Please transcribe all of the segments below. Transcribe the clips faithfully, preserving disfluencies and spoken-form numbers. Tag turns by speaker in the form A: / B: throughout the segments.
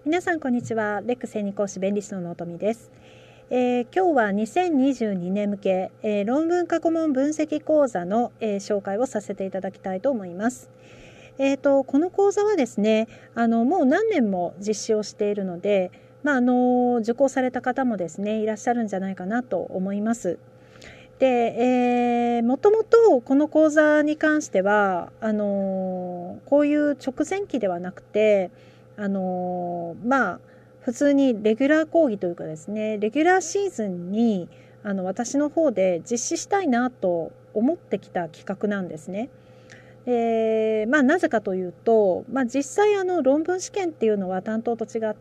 A: 皆さんこんにちは。レック専任講師弁理士の納富です。えー、今日はにせんにじゅうにねん向け、えー、論文過去問分析講座の、えー、紹介をさせていただきたいと思います。えーと、この講座はですね、あのもう何年も実施をしているので、まあ、あの受講された方もですねいらっしゃるんじゃないかなと思います。で、えー、もともとこの講座に関してはあのこういう直前期ではなくて、あのまあ普通にレギュラー講義というかですね、レギュラーシーズンにあの私の方で実施したいなと思ってきた企画なんですね。えーまあ、なぜかというと、まあ、実際あの論文試験っていうのは担当と違って、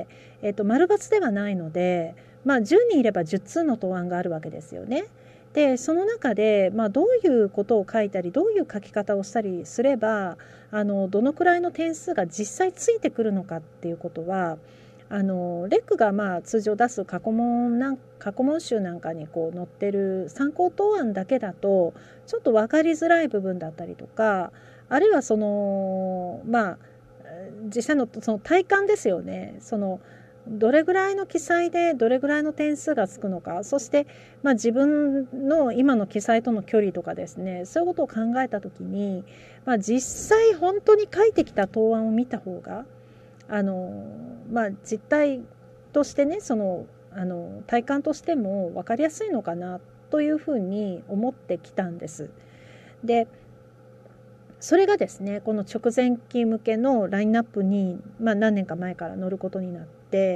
A: えー、と丸抜ではないので、まあ、じゅうにんいればじゅっ通の答案があるわけですよね。でその中で、まあ、どういうことを書いたりどういう書き方をしたりすればあのどのくらいの点数が実際ついてくるのかっていうことは、あのレックがまあ通常出す過去問なん過去問集なんかにこう載ってる参考答案だけだとちょっと分かりづらい部分だったりとか、あるいはそのまあ実際のその体感ですよね。そのどれぐらいの記載でどれぐらいの点数がつくのか、そして、まあ、自分の今の記載との距離とかですね、そういうことを考えた時に、まあ、実際本当に書いてきた答案を見た方があの、まあ、実態としてね、そのあの体感としても分かりやすいのかなというふうに思ってきたんです。でそれがですね、この直前期向けのラインナップに、まあ、何年か前から載ることになって、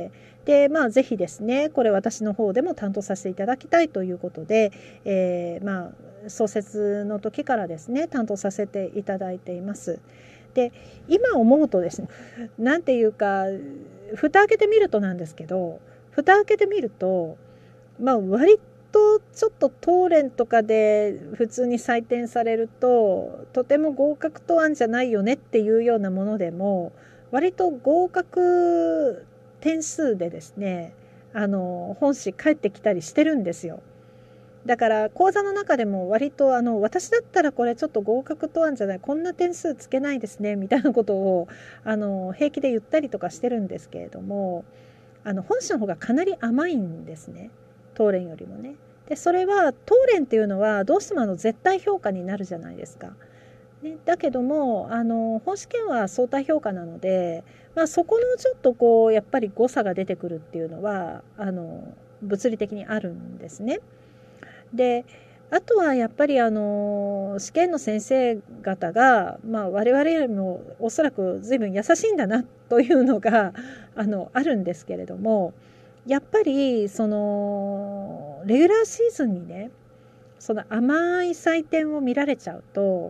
A: で、まあ、ぜひですねこれ私の方でも担当させていただきたいということで、えー、まあ創設の時からですね担当させていただいています。で今思うとですね、なんていうか蓋開けてみるとなんですけど、蓋開けてみると、まあ、割とちょっと答練とかで普通に採点されるととても合格答案じゃないよねっていうようなものでも割と合格点数でですね、あの本誌返ってきたりしてるんですよ。だから講座の中でも割とあの私だったらこれちょっと合格答案じゃない、こんな点数つけないですねみたいなことをあの平気で言ったりとかしてるんですけれども、あの本誌の方がかなり甘いんですね、答練よりもね。でそれは答練っていうのはどうしてもあの絶対評価になるじゃないですか、ね、だけどもあの本試験は相対評価なので、まあ、そこのちょっとこうやっぱり誤差が出てくるっていうのはあの物理的にあるんですね。であとはやっぱりあの試験の先生方が、まあ、我々よりもおそらく随分優しいんだなというのがあのあるんですけれども、やっぱりそのレギュラーシーズンにねその甘い採点を見られちゃうと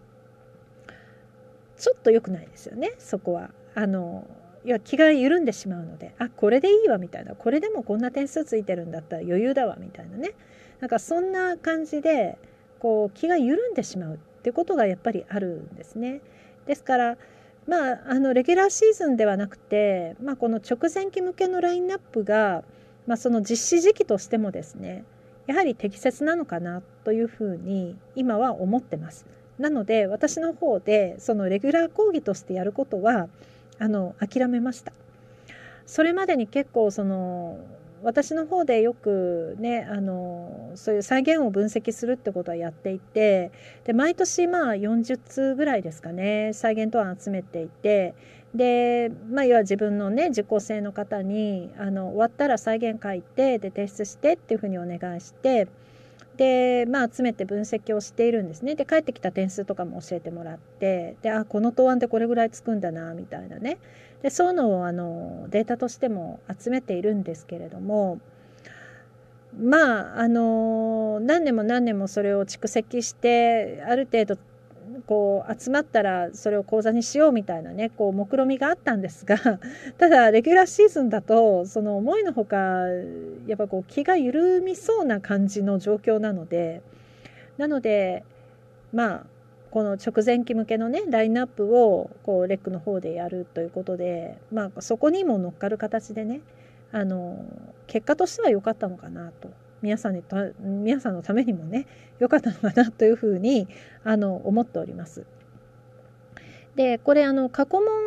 A: ちょっと良くないですよね。そこはあのいや気が緩んでしまうので、あこれでいいわみたいな、これでもこんな点数ついてるんだったら余裕だわみたいなね、なんかそんな感じでこう気が緩んでしまうっていうことがやっぱりあるんですね。ですからまあ、あのレギュラーシーズンではなくて、まあ、この直前期向けのラインナップが、まあ、その実施時期としてもですねやはり適切なのかなというふうに今は思ってます。なので私の方でそのレギュラー講義としてやることはあの諦めました。それまでに結構その私の方でよくねあのそういう再現を分析するってことはやっていて、で毎年まあよんじゅっ通ぐらいですかね再現答案集めていて、で、まあ、要は自分のね受講生の方にあの終わったら再現書いてで提出してっていうふうにお願いして、で、まあ、集めて分析をしているんですね。で返ってきた点数とかも教えてもらって、であこの答案でこれぐらいつくんだなみたいなね、でそういうのをあのデータとしても集めているんですけれども、まああの何年も何年もそれを蓄積してある程度こう集まったらそれを講座にしようみたいなねこう目論みがあったんですが、ただレギュラーシーズンだとその思いのほかやっぱこう気が緩みそうな感じの状況なので、なのでまあこの直前期向けのねラインナップをこうレックの方でやるということで、まあそこにも乗っかる形でねあの結果としては良かったのかなと、皆さんに皆さんのためにもね良かったのかなというふうにあの思っております。でこれあの過去問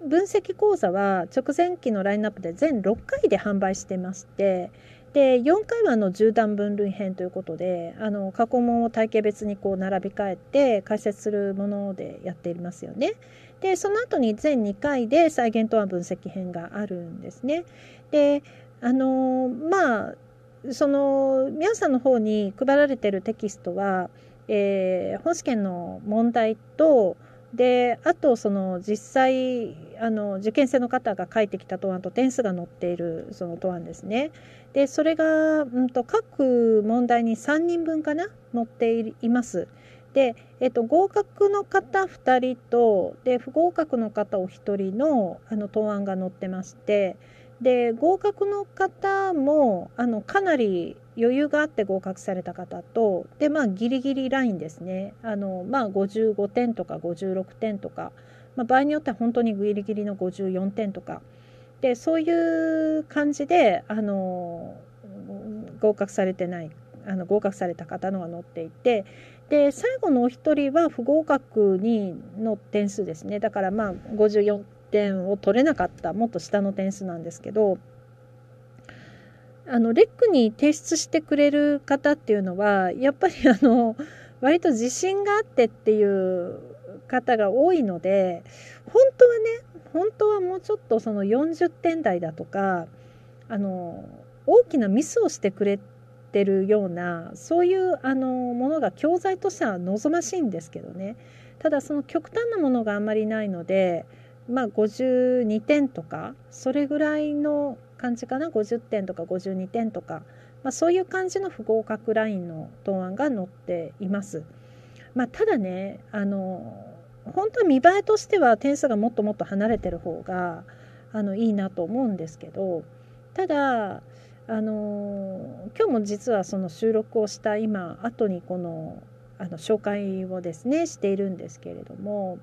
A: 分析講座は直前期のラインナップで全ろっかいで販売してまして、でよんかいはあの縦断分類編ということで、あの過去問を体系別にこう並び替えて解説するものでやっていますよね。でその後に全にかいで再現答案分析編があるんですね。であのまあその皆さんの方に配られているテキストは、えー、本試験の問題とであとその実際あの受験生の方が書いてきた答案と点数が載っているその答案ですね。でそれが、うん、と各問題にさんにんぶんかな載っています。で、えっと、合格の方ふたりとで不合格の方おひとり の, あの答案が載ってまして、で合格の方もあのかなり余裕があって合格された方とで、まあ、ギリギリラインですね。あの、まあ、ごじゅうごてんとかごじゅうろくてんとか、まあ、場合によっては本当にギリギリのごじゅうよんてんとかでそういう感じであの合格されてないあの合格された方のが載っていて、で最後のお一人は不合格にの点数ですね。だからまあごじゅうよんてんを取れなかったもっと下の点数なんですけど、あのレックに提出してくれる方っていうのはやっぱりあの割と自信があってっていう方が多いので、本当はね本当はもうちょっとそのよんじゅってん台だとかあの大きなミスをしてくれてるようなそういうあのものが教材としては望ましいんですけどね。ただその極端なものがあんまりないので、まあごじゅうにてんとかそれぐらいの感じかな、ごじゅってんとかごじゅうにてんとか、まあ、そういう感じの不合格ラインの答案が載っています。まあ、ただねあの本当は見栄えとしては点数がもっともっと離れてる方があのいいなと思うんですけど、ただあの今日も実はその収録をした今後にこのあの紹介をですねしているんですけれども、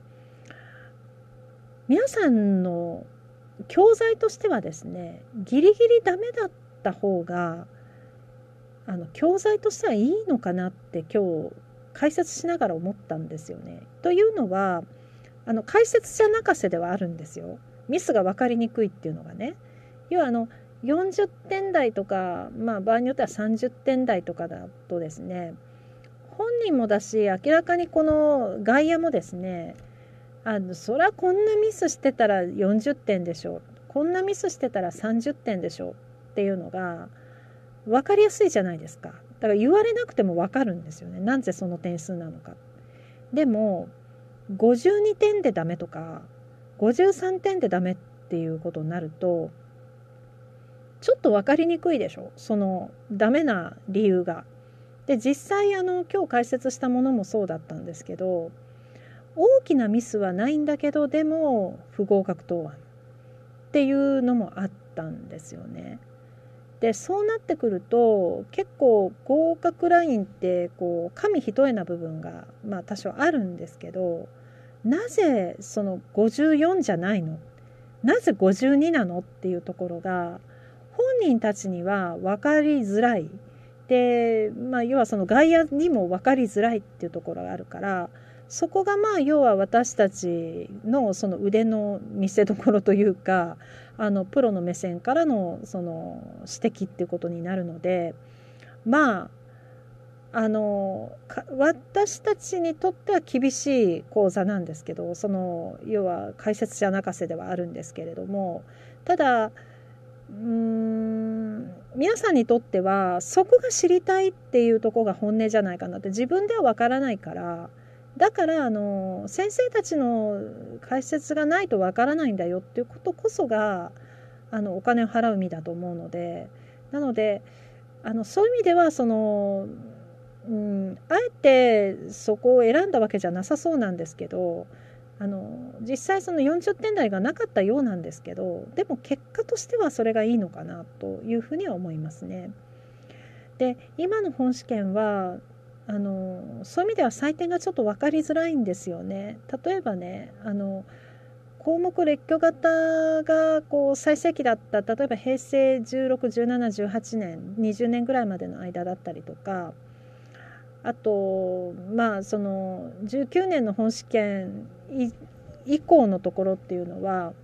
A: 皆さんの教材としてはですねギリギリダメだった方があの教材としてはいいのかなって今日解説しながら思ったんですよね。というのはあの解説者泣かせではあるんですよ。ミスが分かりにくいっていうのがね。要はあのよんじゅってん台とか、まあ、場合によってはさんじゅってん台とかだとですね、本人もだし明らかにこの外野もですね、あのそりゃこんなミスしてたらよんじゅってんでしょ、こんなミスしてたらさんじゅってんでしょっていうのが分かりやすいじゃないですか。だから言われなくても分かるんですよね、なぜその点数なのか。でもごじゅうにてんでダメとかごじゅうさんてんでダメっていうことになるとちょっと分かりにくいでしょ、そのダメな理由が。で実際あの今日解説したものもそうだったんですけど、大きなミスはないんだけどでも不合格答案っていうのもあったんですよね。でそうなってくると結構合格ラインってこう紙一重な部分がまあ多少あるんですけど、なぜそのごじゅうよんじゃないの、なぜごじゅうになのっていうところが本人たちには分かりづらい。で、まあ、要はその外野にも分かりづらいっていうところがあるから、そこがまあ要は私たちのその腕の見せ所というか、あのプロの目線からのその指摘っていうことになるので、まああの私たちにとっては厳しい講座なんですけど、その要は解説者泣かせではあるんですけれども、ただうーん皆さんにとってはそこが知りたいっていうところが本音じゃないかなって。自分ではわからないから、だからあの先生たちの解説がないとわからないんだよっていうことこそがあのお金を払う意味だと思うので、なのであのそういう意味ではその、うん、あえてそこを選んだわけじゃなさそうなんですけど、あの実際そのよんじゅってん台がなかったようなんですけど、でも結果としてはそれがいいのかなというふうには思いますね。で今の本試験はあのそういう意味では採点がちょっと分かりづらいんですよね。例えばね、あの項目列挙型がこう最盛期だった、例えば平成じゅうろく、じゅうなな、じゅうはちねん、にじゅうねんぐらいまでの間だったりとか、あとまあそのじゅうきゅうねんの本試験以降のところっていうのは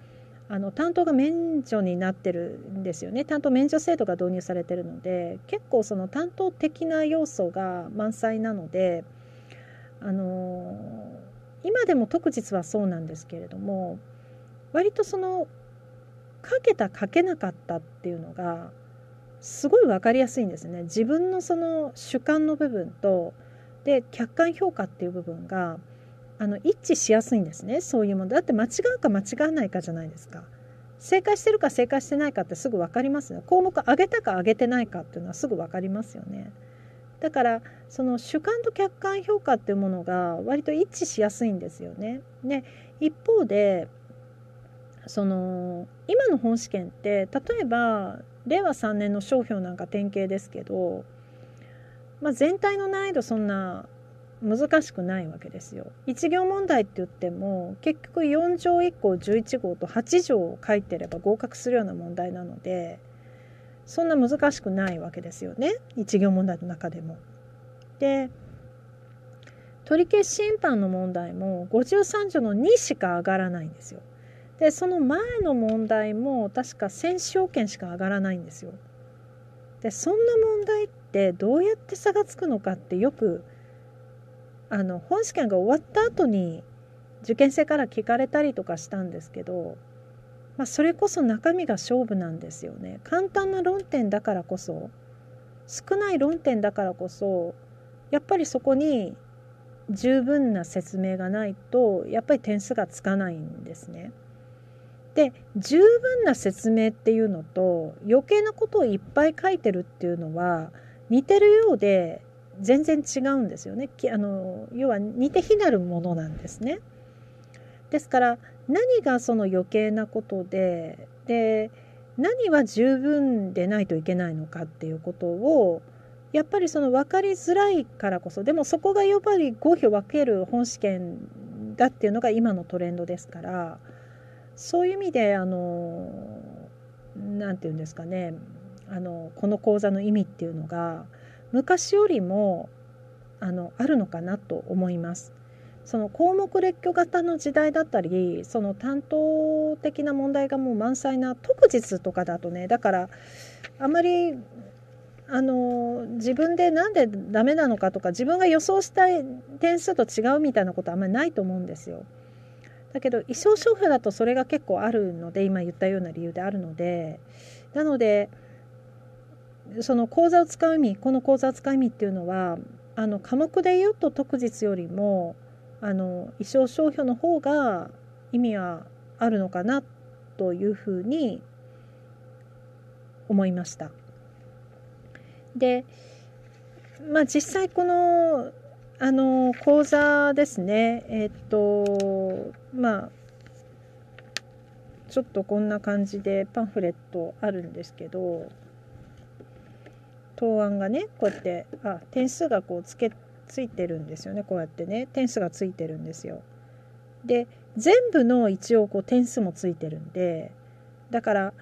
A: あの担当が免除になってるんですよね。担当免除制度が導入されてるので、結構その担当的な要素が満載なので、あの今でも特実はそうなんですけれども、割とその書けた書けなかったっていうのがすごい分かりやすいんですね。自分のその主観の部分とで客観評価っていう部分があの一致しやすいんですね。そういうものだって間違うか間違わないかじゃないですか。正解してるか正解してないかってすぐ分かりますね。項目上げたか上げてないかっていうのはすぐ分かりますよね。だからその主観と客観評価っていうものが割と一致しやすいんですよね。で一方でその今の本試験って例えばれいわさんねんの商標なんか典型ですけど、まあ、全体の難易度そんな難しくないわけですよ。一行問題って言っても結局よん条いっこうじゅういち号とはち条を書いてれば合格するような問題なので、そんな難しくないわけですよね、一行問題の中でも。で取消審判の問題もごじゅうさん条のにしか上がらないんですよ。でその前の問題も確か選手要件しか上がらないんですよ。でそんな問題ってどうやって差がつくのかってよくあの本試験が終わった後に受験生から聞かれたりとかしたんですけど、まあ、それこそ中身が勝負なんですよね。簡単な論点だからこそ、少ない論点だからこそ、やっぱりそこに十分な説明がないとやっぱり点数がつかないんですね。で十分な説明っていうのと余計なことをいっぱい書いてるっていうのは似てるようで全然違うんですよね。あの要は似て非なるものなんですね。ですから何がその余計なことで、で何は十分でないといけないのかっていうことをやっぱりその分かりづらいからこそ、でもそこがやっぱり合否を分ける本試験だっていうのが今のトレンドですから、そういう意味であのなんていうんですかね、あのこの講座の意味っていうのが昔よりもあのあるのかなと思います。その項目列挙型の時代だったり、その担当的な問題がもう満載な特実とかだとね、だからあまりあの自分でなんでダメなのかとか自分が予想したい点数と違うみたいなことはあんまりないと思うんですよ。だけど衣装商標だとそれが結構あるので、今言ったような理由であるので、なのでその講座を使う意味、この講座を使う意味っていうのはあの科目で言うと特実よりもあの衣装商標の方が意味はあるのかなというふうに思いました。で、まあ、実際このあの講座ですね、えっとまあちょっとこんな感じでパンフレットあるんですけど、答案がねこうやってあ点数がこうつけついてるんですよね。こうやってね点数がついてるんですよ。で全部の一応こう点数もついてるんで、だから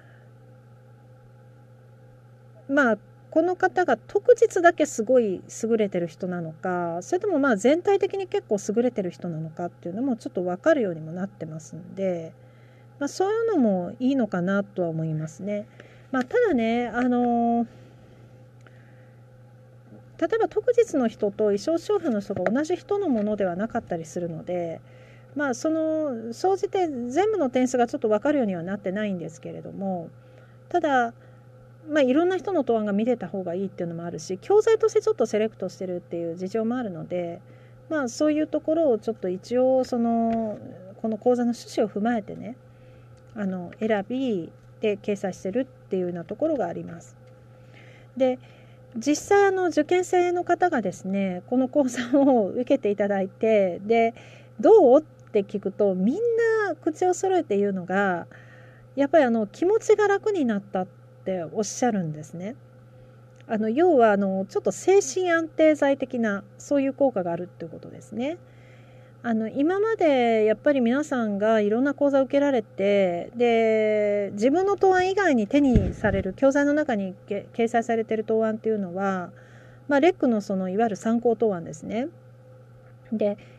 A: まあこの方が特実だけすごい優れてる人なのか、それともまあ全体的に結構優れてる人なのかっていうのもちょっと分かるようにもなってますんで、まあ、そういうのもいいのかなとは思いますね。まあ、ただねあの例えば特実の人と衣装商標の人が同じ人のものではなかったりするので、まあその総じて全部の点数がちょっと分かるようにはなってないんですけれども、ただまあいろんな人の答案が見れた方がいいっていうのもあるし、教材としてちょっとセレクトしてるっていう事情もあるので、まあそういうところをちょっと一応そのこの講座の趣旨を踏まえてね、あの選びで掲載してるっていうようなところがあります。で実際あの受験生の方がですねこの講座を受けていただいて、でどうって聞くとみんな口を揃えて言うのがやっぱりあの気持ちが楽になったっておっしゃるんですね。あの要はあのちょっと精神安定剤的なそういう効果があるっていうことですね。あの今までやっぱり皆さんがいろんな講座を受けられて、で自分の答案以外に手にされる教材の中に掲載されている答案っていうのは、まあ、レックのそのいわゆる参考答案ですね。で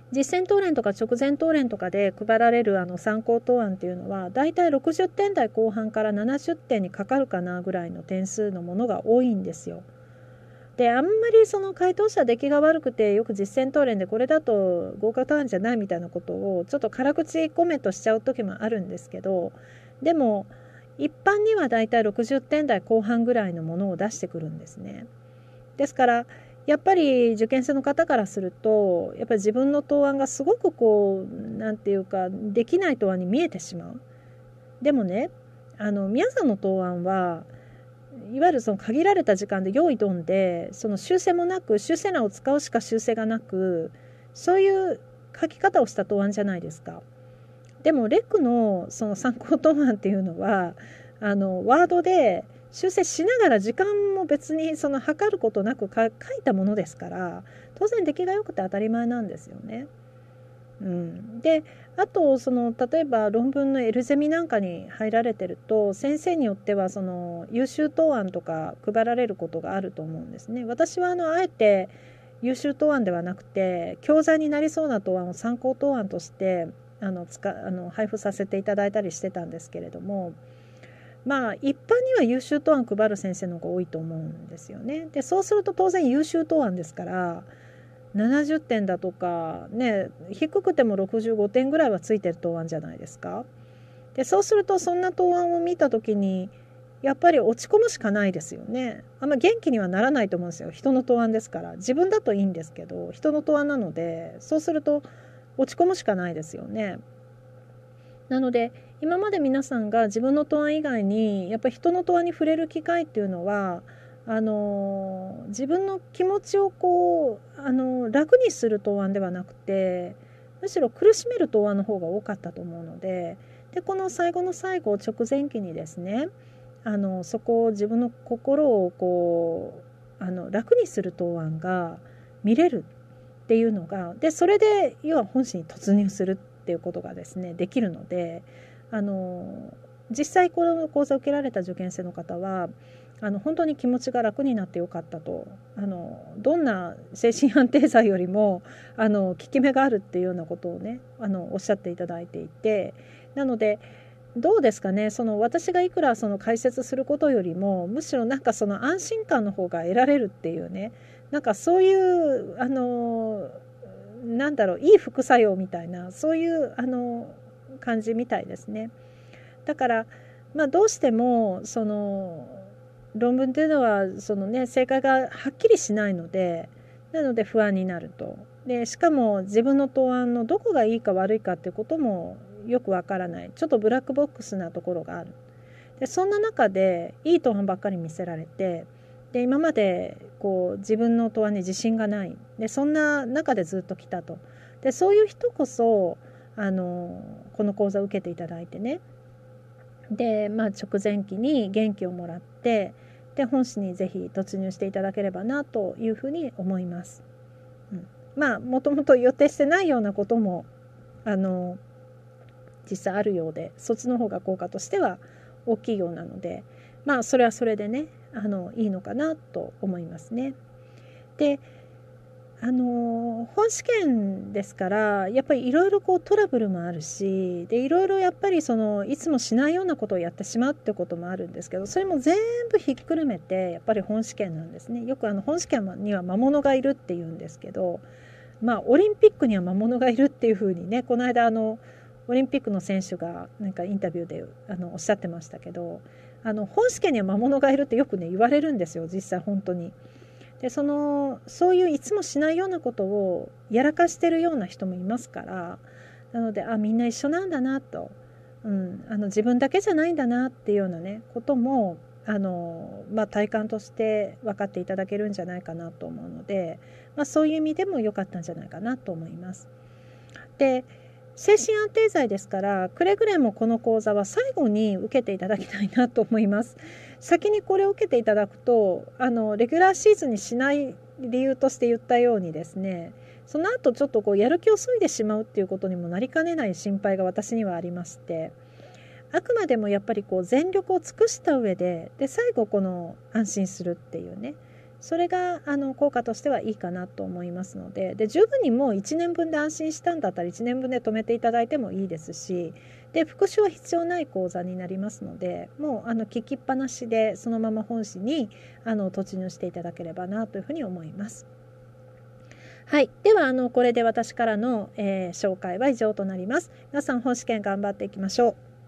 A: 実践答練とか直前答練とかで配られるあの参考答案っていうのはだいたいろくじゅってん台後半からななじゅってんにかかるかなぐらいの点数のものが多いんですよ。であんまりその回答者出来が悪くてよく実践答練でこれだと合格答案じゃないみたいなことをちょっと辛口コメントしちゃう時もあるんですけど、でも一般にはだいたいろくじゅってん台後半ぐらいのものを出してくるんですね。ですからやっぱり受験生の方からするとやっぱり自分の答案がすごくこうなんていうかできない答案に見えてしまう。でもね、あの皆さんの答案はいわゆるその限られた時間で用意どんでその修正もなく修正欄を使うしか修正がなくそういう書き方をした答案じゃないですか。でもレックのその参考答案っていうのはあのワードで修正しながら時間も別にその測ることなくか書いたものですから当然出来が良くて当たり前なんですよね。うん、であとその例えば論文のエルゼミなんかに入られてると先生によってはその優秀答案とか配られることがあると思うんですね。私はあのあえて優秀答案ではなくて教材になりそうな答案を参考答案としてあのつかあの配布させていただいたりしてたんですけれども、まあ一般には優秀答案配る先生の方が多いと思うんですよね。でそうすると当然優秀答案ですからななじゅってんだとかね低くてもろくじゅうごてんぐらいはついてる答案じゃないですか。でそうするとそんな答案を見た時にやっぱり落ち込むしかないですよね。あんま元気にはならないと思うんですよ。人の答案ですから。自分だといいんですけど人の答案なのでそうすると落ち込むしかないですよね。なので今まで皆さんが自分の答案以外にやっぱり人の答案に触れる機会っていうのはあの自分の気持ちをこうあの楽にする答案ではなくてむしろ苦しめる答案の方が多かったと思うので、でこの最後の最後直前期にですねあのそこを自分の心をこうあの楽にする答案が見れるっていうのがでそれで要は本心に突入するっていうことがですねできるので、あの実際この講座を受けられた受験生の方はあの本当に気持ちが楽になってよかったと、あのどんな精神安定剤よりもあの効き目があるっていうようなことをねあのおっしゃっていただいていて、なのでどうですかね、その私がいくらその解説することよりもむしろなんかその安心感の方が得られるっていうね、なんかそういうあのなんだろういい副作用みたいなそういうあの感じみたいですね。だからまあどうしてもその論文というのはそのね正解がはっきりしないので、なので不安になると。でしかも自分の答案のどこがいいか悪いかっていうこともよくわからない、ちょっとブラックボックスなところがある。でそんな中でいい答案ばっかり見せられて、で今までこう自分の答案に自信がないでそんな中でずっと来たと。でそういう人こそあのこの講座を受けていただいてね、で、まあ、直前期に元気をもらってで本誌にぜひ突入していただければなというふうに思います。うん、まあもともと予定してないようなこともあの実際あるようで、そっちの方が効果としては大きいようなので、まあそれはそれでねあのいいのかなと思いますね。であの本試験ですからやっぱりいろいろこうトラブルもあるし、でいろいろやっぱりそのいつもしないようなことをやってしまうってこともあるんですけど、それも全部ひっくるめてやっぱり本試験なんですね。よくあの本試験には魔物がいるっていうんですけど、まあオリンピックには魔物がいるっていうふうにねこの間あのオリンピックの選手がなんかインタビューであのおっしゃってましたけど、あの本試験には魔物がいるってよくね言われるんですよ実際本当に。でそのそういういつもしないようなことをやらかしてるような人もいますから、なのであみんな一緒なんだなと、うん、あの自分だけじゃないんだなっていうようなねこともあの、まあ、体感として分かっていただけるんじゃないかなと思うので、まあ、そういう意味でも良かったんじゃないかなと思います。で精神安定剤ですからくれぐれもこの講座は最後に受けていただきたいなと思います。先にこれを受けていただくとあのレギュラーシーズンにしない理由として言ったようにですね、その後ちょっとこうやる気を削いでしまうっていうことにもなりかねない心配が私にはありまして、あくまでもやっぱりこう全力を尽くした上でで最後この安心するっていうね、 それがあの効果としてはいいかなと思いますので、で十分にもういちねんぶんで安心したんだったらいちねんぶんで止めていただいてもいいですし、で復習は必要ない講座になりますので、もうあの聞きっぱなしでそのまま本誌にあの突入していただければなというふうに思います。はい、ではあのこれで私からの、えー、紹介は以上となります。皆さん本試験頑張っていきましょう。